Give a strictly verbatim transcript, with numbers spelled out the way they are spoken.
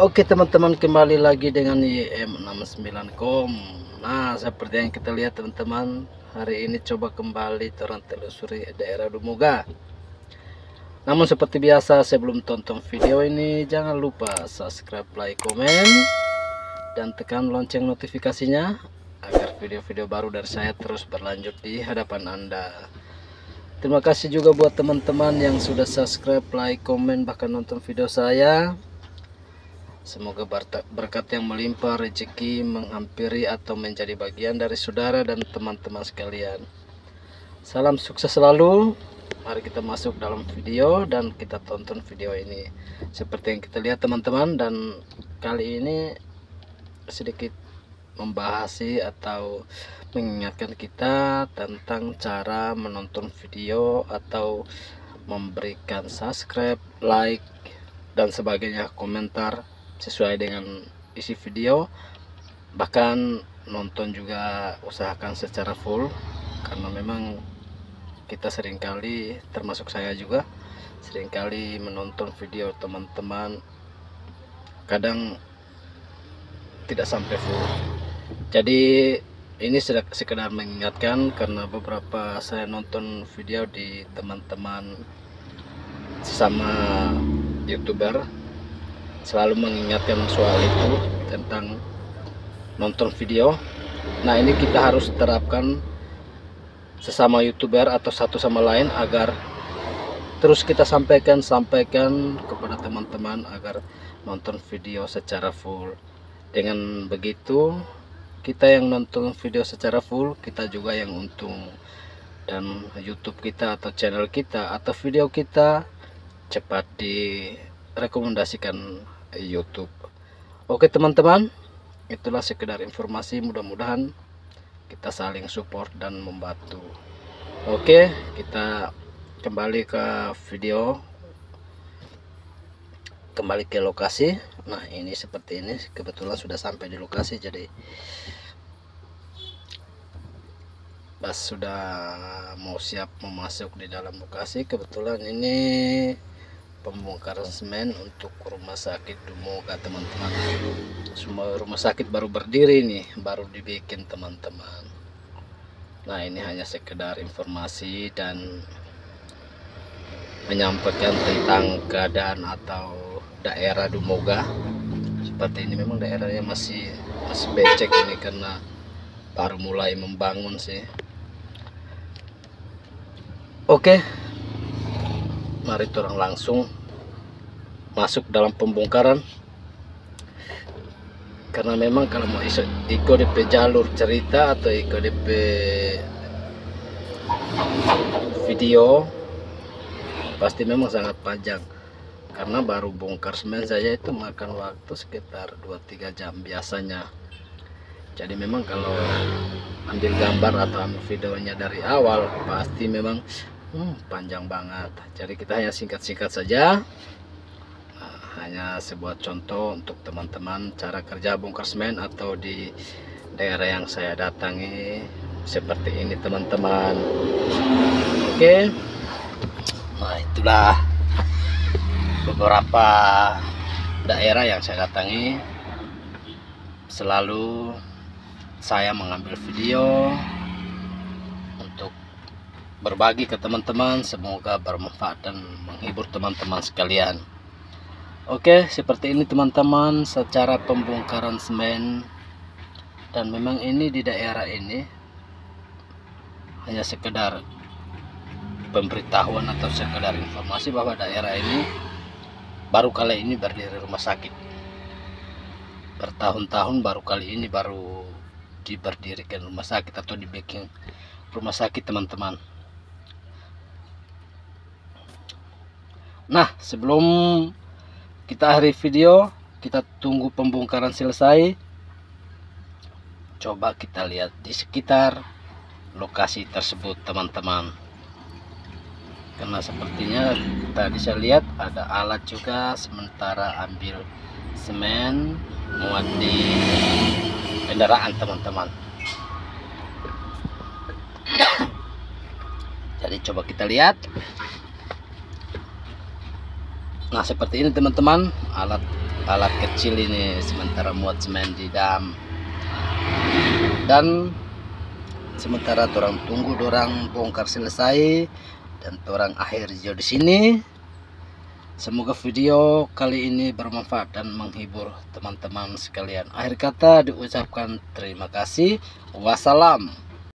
Oke teman-teman, kembali lagi dengan Y M enam sembilan kom. Nah, seperti yang kita lihat teman-teman, hari ini coba kembali orang telusuri daerah Dumoga. Namun seperti biasa, sebelum tonton video ini jangan lupa subscribe, like, komen, dan tekan lonceng notifikasinya agar video-video baru dari saya terus berlanjut di hadapan Anda. Terima kasih juga buat teman-teman yang sudah subscribe, like, komen, bahkan nonton video saya. Semoga berkat yang melimpah, rezeki menghampiri atau menjadi bagian dari saudara dan teman-teman sekalian. Salam sukses selalu. Mari kita masuk dalam video dan kita tonton video ini. Seperti yang kita lihat teman-teman, dan kali ini sedikit membahas atau mengingatkan kita tentang cara menonton video atau memberikan subscribe, like, dan sebagainya, komentar sesuai dengan isi video. Bahkan nonton juga usahakan secara full, karena memang kita seringkali, termasuk saya juga, seringkali menonton video teman-teman kadang tidak sampai full. Jadi ini sekedar mengingatkan, karena beberapa saya nonton video di teman-teman sesama YouTuber selalu mengingatkan soal itu, tentang nonton video. Nah, ini kita harus terapkan sesama YouTuber atau satu sama lain, agar terus kita sampaikan sampaikan kepada teman-teman agar nonton video secara full. Dengan begitu, kita yang nonton video secara full, kita juga yang untung, dan YouTube kita atau channel kita atau video kita cepat direkomendasikan YouTube. Oke teman-teman, itulah sekedar informasi, mudah-mudahan kita saling support dan membantu. Oke, kita kembali ke video, kembali ke lokasi. Nah, ini seperti ini, kebetulan sudah sampai di lokasi, jadi pas sudah mau siap memasuk di dalam lokasi. Kebetulan ini pembongkaran semen untuk rumah sakit Dumoga teman-teman. Semua rumah sakit baru berdiri nih, baru dibikin teman-teman. Nah, ini hanya sekedar informasi dan menyampaikan tentang keadaan atau daerah Dumoga. Seperti ini, memang daerahnya masih masih becek ini karena baru mulai membangun sih. Oke, mari orang langsung masuk dalam pembongkaran, karena memang kalau mau ikut D P jalur cerita atau ikut D P video pasti memang sangat panjang, karena baru bongkar semen saja itu makan waktu sekitar dua tiga jam biasanya. Jadi memang kalau ambil gambar atau ambil videonya dari awal pasti memang hmm, panjang banget. Jadi kita hanya singkat-singkat saja. Nah, hanya sebuah contoh untuk teman-teman cara kerja bongkar semen atau di daerah yang saya datangi seperti ini teman-teman. Oke, nah itulah beberapa daerah yang saya datangi. Selalu saya mengambil video untuk berbagi ke teman-teman, semoga bermanfaat dan menghibur teman-teman sekalian. Oke, seperti ini teman-teman secara pembongkaran semen. Dan memang ini di daerah ini hanya sekedar pemberitahuan atau sekedar informasi bahwa daerah ini baru kali ini berdiri rumah sakit. Bertahun-tahun baru kali ini baru diberdirikan rumah sakit atau dibikin rumah sakit teman-teman. Nah, sebelum kita akhiri video, kita tunggu pembongkaran selesai. Coba kita lihat di sekitar lokasi tersebut teman-teman, karena sepertinya tadi saya lihat ada alat juga sementara ambil semen muat di kendaraan teman-teman. Jadi coba kita lihat. Nah, seperti ini teman-teman alat alat kecil ini sementara muat semen di dam. Dan sementara orang tunggu orang bongkar selesai dan orang akhir video di sini. Semoga video kali ini bermanfaat dan menghibur teman-teman sekalian. Akhir kata diucapkan terima kasih. Wassalam.